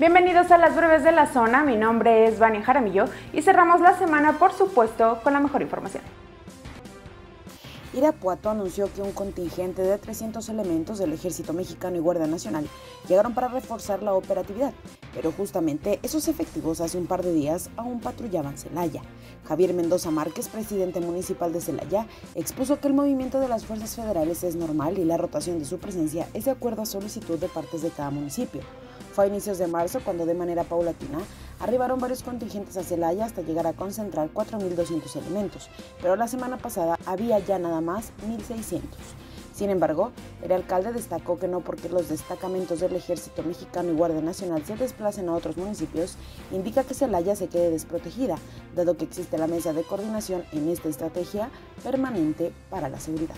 Bienvenidos a las breves de la zona, mi nombre es Vania Jaramillo y cerramos la semana, por supuesto, con la mejor información. Irapuato anunció que un contingente de 300 elementos del Ejército Mexicano y Guardia Nacional llegaron para reforzar la operatividad, pero justamente esos efectivos hace un par de días aún patrullaban Celaya. Javier Mendoza Márquez, presidente municipal de Celaya, expuso que el movimiento de las fuerzas federales es normal y la rotación de su presencia es de acuerdo a solicitud de partes de cada municipio. Fue a inicios de marzo cuando de manera paulatina arribaron varios contingentes a Celaya hasta llegar a concentrar 4.200 elementos, pero la semana pasada había ya nada más 1.600. Sin embargo, el alcalde destacó que no porque los destacamentos del Ejército Mexicano y Guardia Nacional se desplacen a otros municipios, indica que Celaya se quede desprotegida, dado que existe la mesa de coordinación en esta estrategia permanente para la seguridad.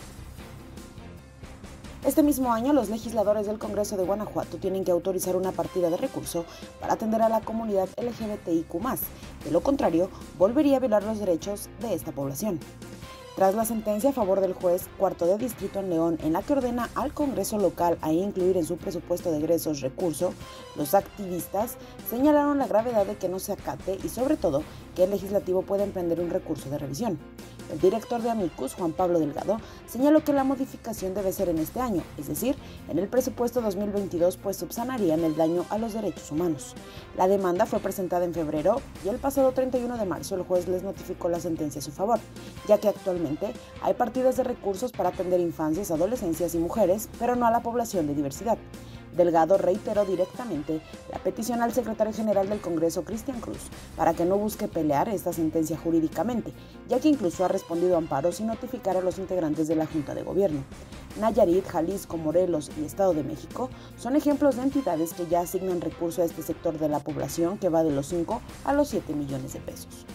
Este mismo año, los legisladores del Congreso de Guanajuato tienen que autorizar una partida de recurso para atender a la comunidad LGBTIQ+, de lo contrario, volvería a violar los derechos de esta población. Tras la sentencia a favor del juez cuarto de distrito en León, en la que ordena al Congreso local a incluir en su presupuesto de egresos recurso, los activistas señalaron la gravedad de que no se acate y sobre todo que el legislativo puede emprender un recurso de revisión. El director de Amicus, Juan Pablo Delgado, señaló que la modificación debe ser en este año, es decir, en el presupuesto 2022, pues subsanarían el daño a los derechos humanos. La demanda fue presentada en febrero y el pasado 31 de marzo el juez les notificó la sentencia a su favor, ya que actualmente hay partidas de recursos para atender infancias, adolescencias y mujeres, pero no a la población de diversidad. Delgado reiteró directamente la petición al secretario general del Congreso, Cristian Cruz, para que no busque pelear esta sentencia jurídicamente, ya que incluso ha respondido a amparos sin notificar a los integrantes de la Junta de Gobierno. Nayarit, Jalisco, Morelos y Estado de México son ejemplos de entidades que ya asignan recursos a este sector de la población que va de los 5 a los 7 millones de pesos.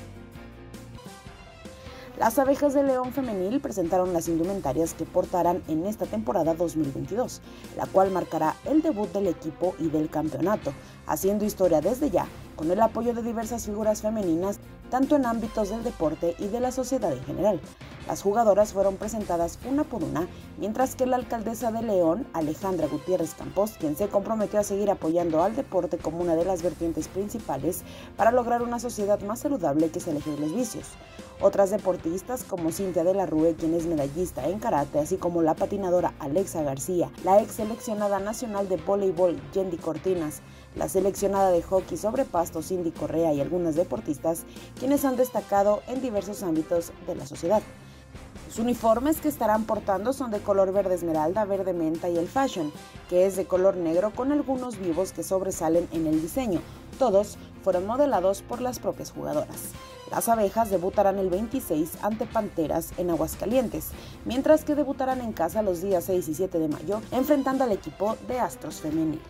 Las Abejas de León Femenil presentaron las indumentarias que portarán en esta temporada 2022, la cual marcará el debut del equipo y del campeonato, haciendo historia desde ya, con el apoyo de diversas figuras femeninas, tanto en ámbitos del deporte y de la sociedad en general. Las jugadoras fueron presentadas una por una, mientras que la alcaldesa de León, Alejandra Gutiérrez Campos, quien se comprometió a seguir apoyando al deporte como una de las vertientes principales para lograr una sociedad más saludable que se aleje de los vicios. Otras deportistas como Cintia de la Rue, quien es medallista en karate, así como la patinadora Alexa García, la ex seleccionada nacional de voleibol Yendi Cortinas, la seleccionada de hockey sobre pasto Cindy Correa y algunas deportistas, quienes han destacado en diversos ámbitos de la sociedad. Los uniformes que estarán portando son de color verde esmeralda, verde menta y el fashion, que es de color negro con algunos vivos que sobresalen en el diseño. Todos fueron modelados por las propias jugadoras. Las Abejas debutarán el 26 ante Panteras en Aguascalientes, mientras que debutarán en casa los días 6 y 7 de mayo, enfrentando al equipo de Astros Femenil.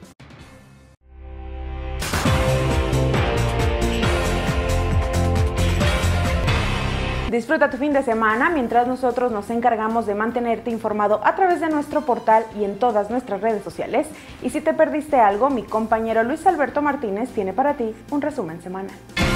Disfruta tu fin de semana mientras nosotros nos encargamos de mantenerte informado a través de nuestro portal y en todas nuestras redes sociales. Y si te perdiste algo, mi compañero Luis Alberto Martínez tiene para ti un resumen semanal.